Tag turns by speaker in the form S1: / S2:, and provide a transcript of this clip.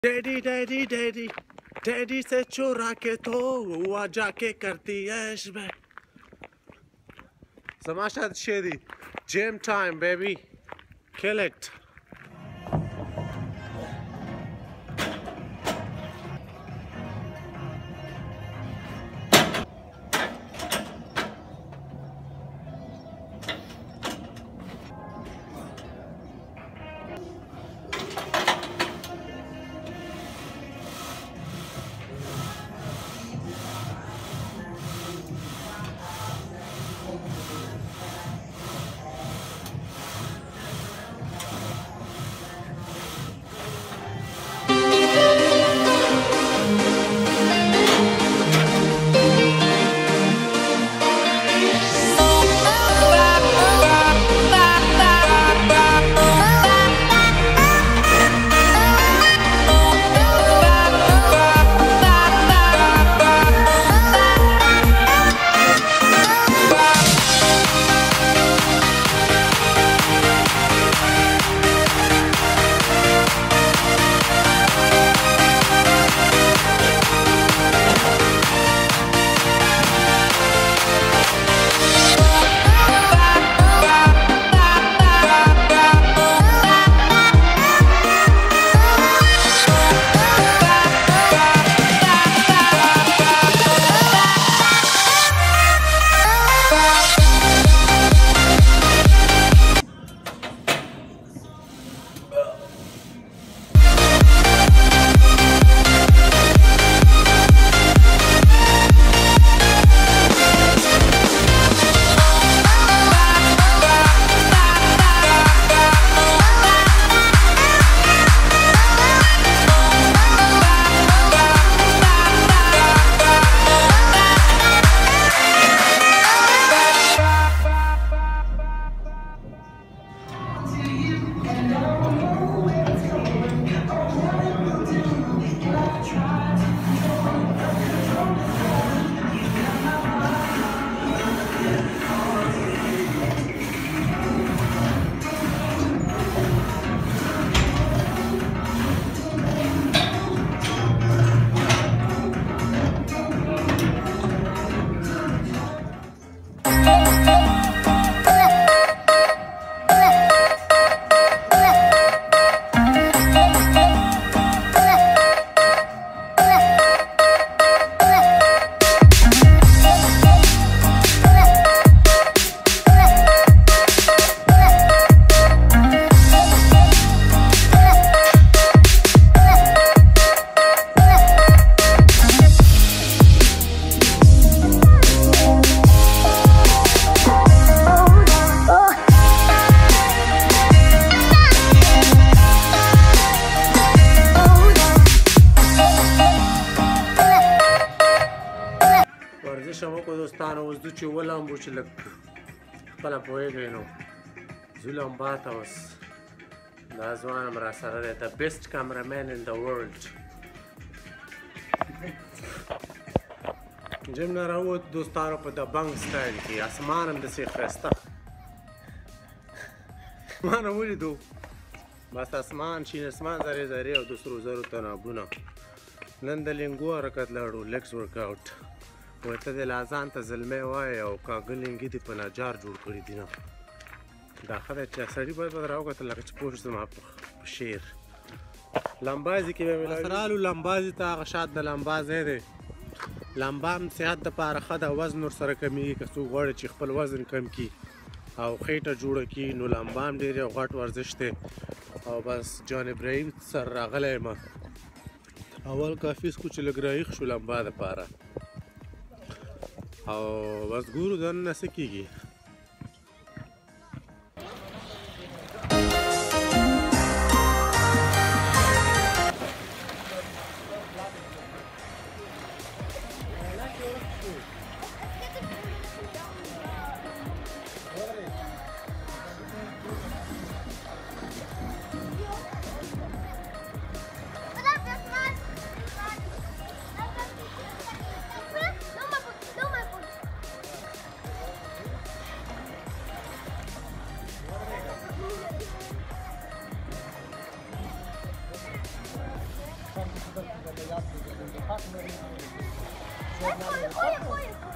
S1: Daddy daddy daddy daddy से चुरा के तो हुआ जाके करती ऐश में Samasha Shady, gym time, baby. Kill it. ورزش کو دوستانو اوس د چې ولامبو چې لږ خپله پوهېږئ نو ځو لمبا ته اوس دا ځوان هم راسره دی د بیسټ کامرامین ان د ورلډ جیم نه راووت دوستانو په د بنګ سټایل کې اسمان هم داسې ښایسته ما نه ولیدو بس اسمان شین اسمان زرې زرې او د سرو زرو تنابونه نن د لینګو حرکت لاړو لیګز ورک آوټ وای ته د لازان ته زلمی وایې او کاږه لنګي دې په نجار جوړ کړي دي نه دا ښه ده چې سړي باید به راوکتل لکه چې پوه شو زما په شعر لمبازي کې به مې رالو لمبازي ته هغه شات د لمبا ځای دی لمبا هم صحت دپاره ښه ده وزن ورسره کمیږي که څوک غواړي چې خپل وزن کم کړي او خېټه جوړه کړي نو لمبا هم ډېر یو غټ ورزش دی او بس جان ابراهیم سره راغلی یم اول کافي سکو چې لږ رایښ شو لمبا دپاره او بس ګورو دننه څه کېږي
S2: يا